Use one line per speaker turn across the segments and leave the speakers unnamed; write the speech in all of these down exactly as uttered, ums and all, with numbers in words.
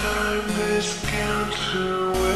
time is count to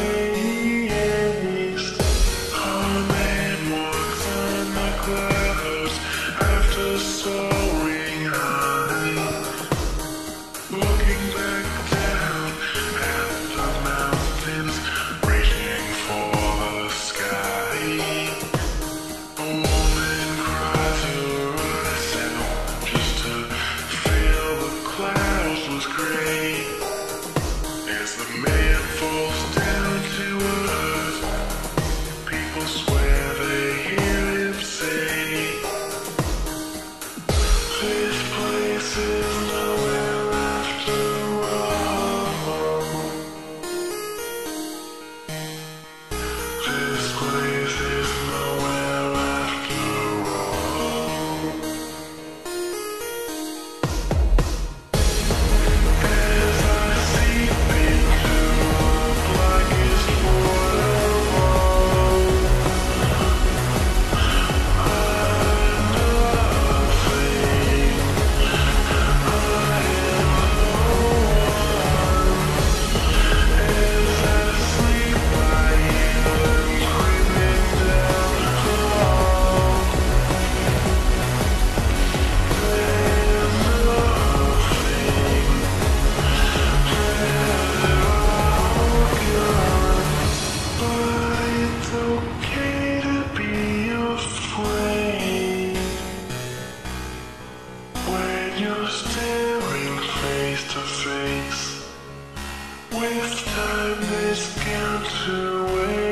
waste. Our man walks on the clouds after soaring high, looking back down at the mountains, reaching for the sky. A woman cries herself just to feel the clouds was gray. As the man falls down to earth, people swear they hear him say, "This place is nowhere after all. This place is nowhere after all." As I seep into the blackest waterfall, I know nothing. I am no one. As I sleep, I hear them screaming down the hall. There's nothing. They're all gone. But it's okay to be afraid when you're staring face to face with time that's count to wait.